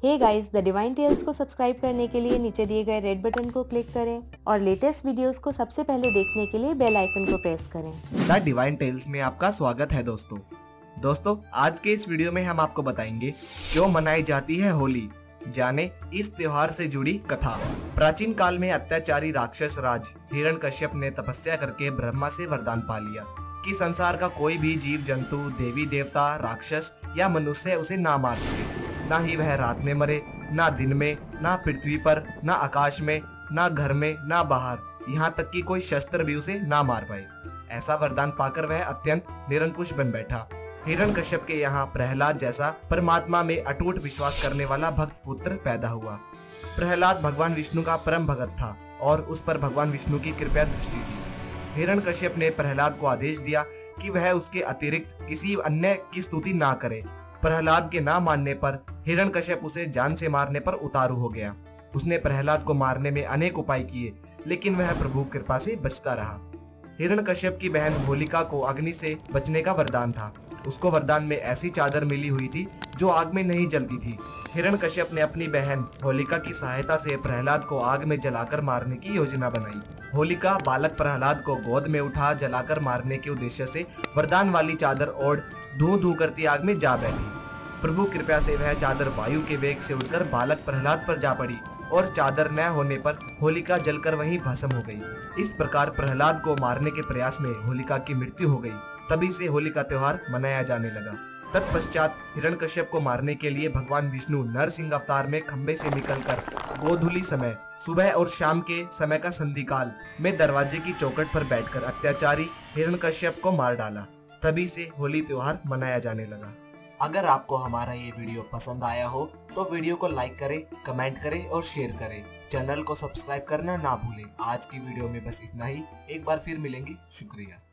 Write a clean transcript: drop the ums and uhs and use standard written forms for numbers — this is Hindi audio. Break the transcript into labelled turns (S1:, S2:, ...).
S1: Hey guys, the Divine Tales को सब्सक्राइब करने के लिए नीचे दिए गए रेड बटन को क्लिक करें और लेटेस्ट वीडियोस को सबसे पहले देखने के लिए बेल आइकन को प्रेस करें।
S2: द डिवाइन टेल्स में आपका स्वागत है दोस्तों आज के इस वीडियो में हम आपको बताएंगे क्यों मनाई जाती है होली। जाने इस त्योहार से जुड़ी कथा। प्राचीन काल में अत्याचारी राक्षस राज हिरण्यकश्यप ने तपस्या करके ब्रह्मा से वरदान पा लिया कि संसार का कोई भी जीव जंतु, देवी देवता, राक्षस या मनुष्य उसे ना मार सके। ना ही वह रात में मरे, ना दिन में, ना पृथ्वी पर, ना आकाश में, ना घर में, ना बाहर, यहाँ तक कि कोई शस्त्र भी उसे ना मार पाए। ऐसा वरदान पाकर वह अत्यंत निरंकुश बन बैठा। हिरण्यकश्यप के यहाँ प्रहलाद जैसा परमात्मा में अटूट विश्वास करने वाला भक्त पुत्र पैदा हुआ। प्रहलाद भगवान विष्णु का परम भगत था और उस पर भगवान विष्णु की कृपा दृष्टि थी। हिरण्यकश्यप ने प्रहलाद को आदेश दिया कि वह उसके अतिरिक्त किसी अन्य की स्तुति ना करे। प्रहलाद के ना मानने पर हिरण्यकश्यप उसे जान से मारने पर उतारू हो गया। उसने प्रहलाद को मारने में अनेक उपाय किए, लेकिन वह प्रभु कृपा से बचता रहा। हिरण्यकश्यप की बहन होलिका को अग्नि से बचने का वरदान था। उसको वरदान में ऐसी चादर मिली हुई थी जो आग में नहीं जलती थी। हिरण्यकश्यप ने अपनी बहन होलिका की सहायता से प्रहलाद को आग में जलाकर मारने की योजना बनाई। होलिका बालक प्रहलाद को गोद में उठा जलाकर मारने के उद्देश्य से वरदान वाली चादर ओढ़ धू धू करती आग में जा बैठी। प्रभु कृपा से वह चादर वायु के वेग से उड़कर बालक प्रहलाद पर जा पड़ी और चादर न होने पर होलिका जलकर वहीं भस्म हो गई। इस प्रकार प्रहलाद को मारने के प्रयास में होलिका की मृत्यु हो गई। तभी से होली का त्योहार मनाया जाने लगा। तत्पश्चात हिरण्यकश्यप को मारने के लिए भगवान विष्णु नरसिंह अवतार में खंबे से निकलकर गोधूली समय, सुबह और शाम के समय का संधिकाल में दरवाजे की चौखट पर बैठकर अत्याचारी हिरण्यकश्यप को मार डाला। तभी से होली त्योहार मनाया जाने लगा। अगर आपको हमारा ये वीडियो पसंद आया हो तो वीडियो को लाइक करें, कमेंट करें और शेयर करें। चैनल को सब्सक्राइब करना ना भूलें। आज की वीडियो में बस इतना ही। एक बार फिर मिलेंगे। शुक्रिया।